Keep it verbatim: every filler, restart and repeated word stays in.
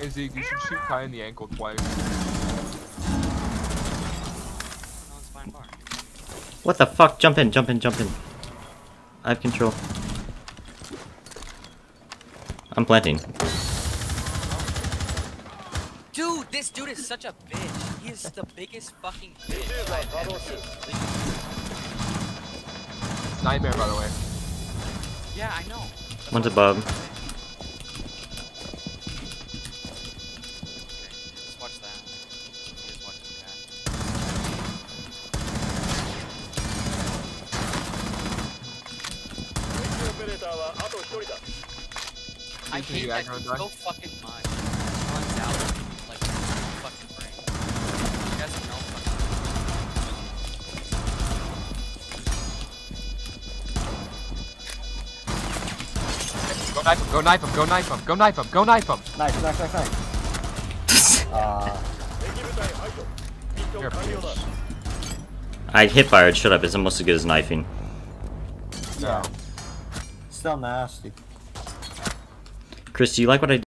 Hey Zeke, you should shoot Kai in the ankle twice. What the fuck? Jump in, jump in, jump in. I have control. I'm planting. Dude, this dude is such a bitch. He is the biggest fucking bitch. Nightmare, by the way. Yeah, I know. That's One's what above. I'm saying. Okay, just watch that. Just watch that. I Think hate you that aggro dude die? so fucking much. He runs out like fucking brain. He has no fucking. Go knife him, go knife him, go knife him, go knife him, go knife him! Nice, nice, nice, nice. Uh, You're a bitch. I hit fired, shut up, it's almost as good as knifing. yeah. Still nasty. Chris, do you like what I